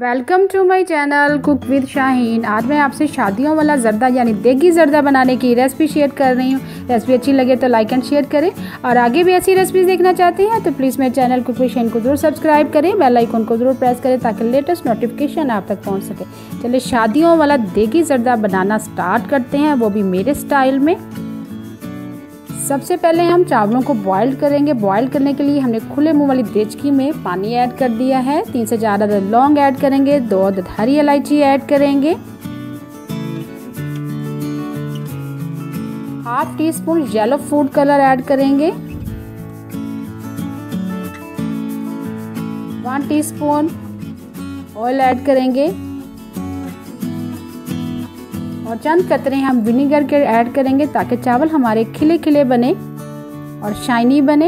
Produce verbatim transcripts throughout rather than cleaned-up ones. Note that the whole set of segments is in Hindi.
Welcome to my channel cook with Shaheen. आज मैं आपसे शादियों वाला ज़र्दा यानी देगी ज़र्दा बनाने की रेसिपी शेयर कर रही हूँ। रेसिपी अच्छी लगे तो लाइक एंड शेयर करें और आगे भी ऐसी रेसिपीज़ देखना चाहते हैं तो प्लीज़ मेरे चैनल कुक विद शाहीन को ज़रूर सब्सक्राइब करें, बेल आइकन को ज़रूर प्रेस करें ताकि लेटेस्ट नोटिफिकेशन आप तक पहुँच सके। चलिए शादियों वाला देगी ज़र्दा बनाना स्टार्ट करते हैं, वो भी मेरे स्टाइल में। सबसे पहले हम चावलों को बॉईल करेंगे। बॉईल करने के लिए हमने खुले मुंह वाली देचकी में पानी ऐड कर दिया है। तीन से चार अदद लौंग ऐड करेंगे, दो अदद हरी इलायची ऐड करेंगे, half teaspoon yellow food colour add करेंगे, वन टीस्पून ऑयल ऐड करेंगे और चंद कतरे हम विनेगर के ऐड करेंगे ताकि चावल हमारे खिले खिले बने और शाइनी बने।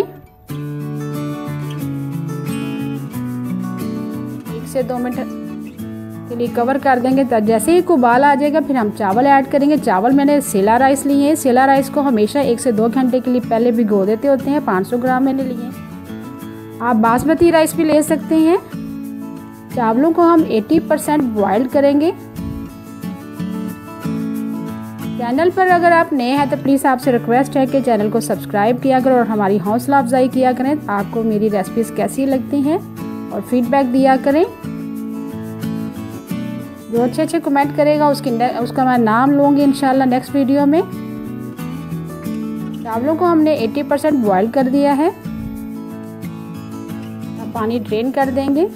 एक से दो मिनट के लिए कवर कर देंगे। तो जैसे ही उबाल आ जाएगा फिर हम चावल ऐड करेंगे। चावल मैंने सेला राइस लिए हैं। सेला राइस को हमेशा एक से दो घंटे के लिए पहले भिगो देते होते हैं। पाँच सौ ग्राम मैंने लिए। आप बासमती राइस भी ले सकते हैं। चावलों को हम अस्सी परसेंट बॉयल करेंगे। चैनल पर अगर आप नए हैं तो प्लीज़ आपसे रिक्वेस्ट है कि चैनल को सब्सक्राइब किया करें और हमारी हौसला अफजाई किया करें। आपको मेरी रेसिपीज़ कैसी लगती हैं और फीडबैक दिया करें। जो अच्छे अच्छे कमेंट करेगा उसकी उसका मैं नाम लूँगी इंशाल्लाह नेक्स्ट वीडियो में। चावलों को हमने अस्सी परसेंट बॉयल कर दिया है। अब पानी ड्रेन कर देंगे।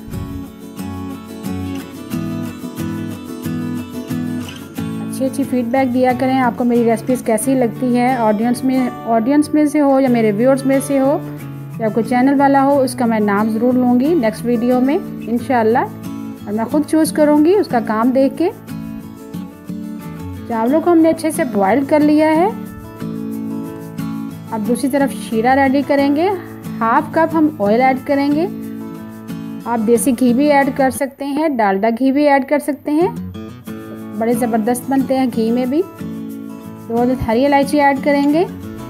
अच्छी अच्छी फीडबैक दिया करें आपको मेरी रेसिपीज़ कैसी लगती है। ऑडियंस में ऑडियंस में से हो या मेरे व्यूअर्स में से हो या कोई चैनल वाला हो, उसका मैं नाम ज़रूर लूँगी नेक्स्ट वीडियो में इंशाल्लाह। और मैं ख़ुद चूज़ करूँगी उसका काम देख के। चावलों को हमने अच्छे से बॉयल कर लिया है। अब दूसरी तरफ शीरा रेडी करेंगे। हाफ कप हम ऑयल ऐड करेंगे। आप देसी घी भी ऐड कर सकते हैं, डालडा घी भी ऐड कर सकते हैं, बड़े ज़बरदस्त बनते हैं घी में भी। दो हरी इलायची ऐड करेंगे,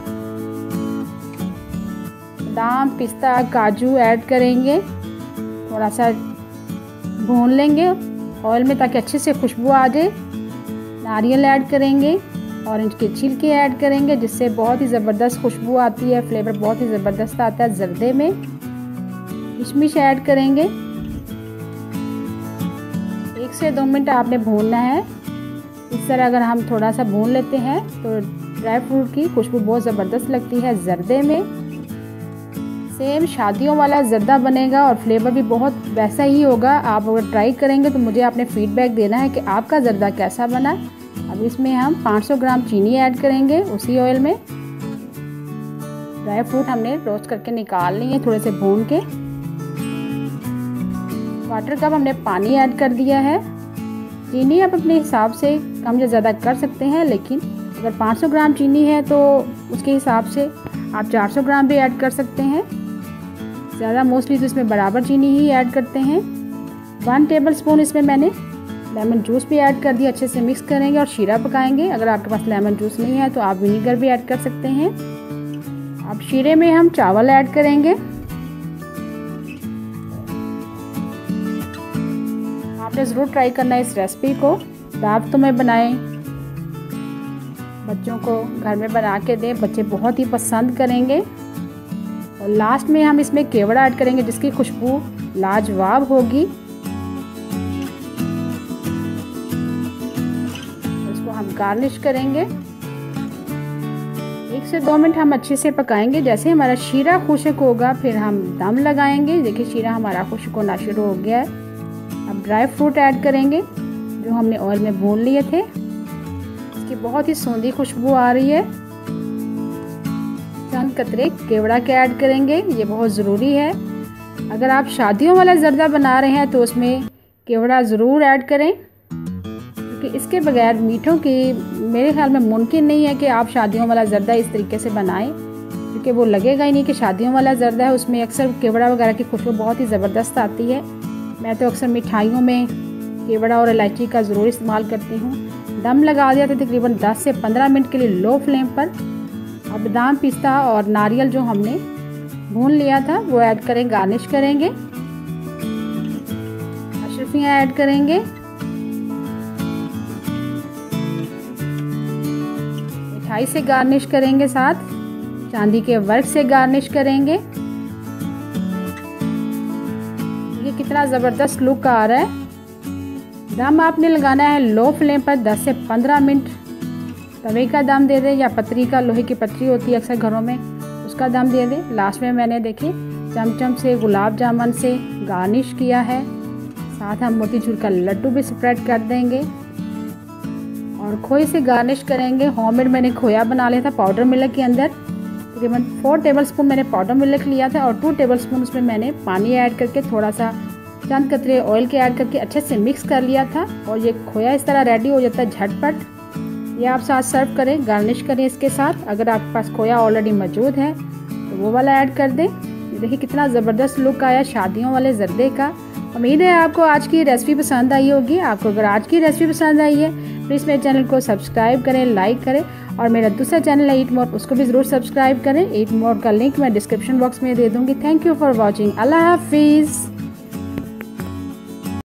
बादाम पिस्ता काजू ऐड करेंगे। थोड़ा सा भून लेंगे ऑयल में ताकि अच्छे से खुशबू आ जाए। नारियल ऐड करेंगे, ऑरेंज के छिलके ऐड करेंगे जिससे बहुत ही ज़बरदस्त खुशबू आती है, फ्लेवर बहुत ही ज़बरदस्त आता है ज़र्दे में। किशमिश ऐड करेंगे। एक से दो मिनट आपने भूनना है। इस तरह अगर हम थोड़ा सा भून लेते हैं तो ड्राई फ्रूट की खुशबू बहुत ज़बरदस्त लगती है ज़र्दे में। सेम शादियों वाला ज़र्दा बनेगा और फ्लेवर भी बहुत वैसा ही होगा। आप अगर ट्राई करेंगे तो मुझे आपने फीडबैक देना है कि आपका ज़र्दा कैसा बना। अब इसमें हम पाँच सौ ग्राम चीनी ऐड करेंगे उसी ऑयल में। ड्राई फ्रूट हमने रोस्ट करके निकाल लिए थोड़े से भून के। क्वार्टर कप हमने पानी ऐड कर दिया है। चीनी आप अपने हिसाब से कम या ज़्यादा कर सकते हैं, लेकिन अगर पाँच सौ ग्राम चीनी है तो उसके हिसाब से आप चार सौ ग्राम भी ऐड कर सकते हैं। ज़्यादा मोस्टली तो इसमें बराबर चीनी ही ऐड करते हैं। वन टेबल स्पून इसमें मैंने लेमन जूस भी ऐड कर दिया। अच्छे से मिक्स करेंगे और शीरा पकाएंगे। अगर आपके पास लेमन जूस नहीं है तो आप विनीगर भी ऐड कर सकते हैं। अब शीरे में हम चावल ऐड करेंगे। आपने ज़रूर ट्राई करना है इस रेसिपी को। दावतों में बनाएं, बच्चों को घर में बना के दें, बच्चे बहुत ही पसंद करेंगे। और लास्ट में हम इसमें केवड़ा ऐड करेंगे जिसकी खुशबू लाजवाब होगी। इसको हम गार्निश करेंगे। एक से दो मिनट हम अच्छे से पकाएंगे। जैसे हमारा शीरा खुश्क होगा फिर हम दम लगाएंगे। देखिए शीरा हमारा खुश्क होना शुरू हो गया है। अब ड्राई फ्रूट ऐड करेंगे जो हमने ऑयल में भून लिए थे। इसकी बहुत ही सौंधी खुशबू आ रही है। चंद कतरे केवड़ा के ऐड करेंगे, ये बहुत ज़रूरी है। अगर आप शादियों वाला ज़र्दा बना रहे हैं तो उसमें केवड़ा ज़रूर ऐड करें, क्योंकि इसके बगैर मीठों की मेरे ख्याल में मुमकिन नहीं है कि आप शादियों वाला ज़र्दा इस तरीके से बनाएं, क्योंकि वो लगेगा ही नहीं कि शादियों वाला ज़र्दा है। उसमें अक्सर केवड़ा वगैरह की खुशबू बहुत ही ज़बरदस्त आती है। मैं तो अक्सर मिठाइयों में केवड़ा और इलायची का ज़रूर इस्तेमाल करती हूँ। दम लगा दिया था तकरीबन दस से पंद्रह मिनट के लिए लो फ्लेम पर। अब बादाम पिस्ता और नारियल जो हमने भून लिया था वो ऐड करें, गार्निश करेंगे। कुल्फियाँ ऐड करेंगे। मिठाई से गार्निश करेंगे, साथ चांदी के वर्क से गार्निश करेंगे। ये कितना ज़बरदस्त लुक आ रहा है। दम आपने लगाना है लो फ्लेम पर दस से पंद्रह मिनट। तवे का दम दे दें या पतरी का, लोहे की पतरी होती है अक्सर घरों में, उसका दम दे दें। लास्ट में मैंने देखिए चमचम से गुलाब जामुन से गार्निश किया है। साथ हम मोतीचूर का लड्डू भी स्प्रेड कर देंगे और खोए से गार्निश करेंगे। होममेड मैंने खोया बना लिया था पाउडर मिल्क के अंदर। तकरीबन फोर टेबलस्पून मैंने पाउडर मिल्क लिया था और टू टेबलस्पून उसमें मैंने पानी ऐड करके थोड़ा सा चंद कतरे ऑयल के ऐड करके अच्छे से मिक्स कर लिया था। और ये खोया इस तरह रेडी हो जाता है झटपट। ये आप साथ सर्व करें, गार्निश करें इसके साथ। अगर आपके पास खोया ऑलरेडी मौजूद है तो वो वाला ऐड कर दें। ये देखिए कितना ज़बरदस्त लुक आया शादियों वाले जर्दे का। उम्मीद है आपको आज की रेसिपी पसंद आई होगी। आपको अगर आज की रेसिपी पसंद आई है प्लीज़ मेरे चैनल को सब्सक्राइब करें, लाइक करें और मेरा दूसरा चैनल है ईट मोर, उसको भी ज़रूर सब्सक्राइब करें। ईट मोर का लिंक मैं डिस्क्रिप्शन बॉक्स में दे दूँगी। Thank you for watching. अल्लाह हाफिज़।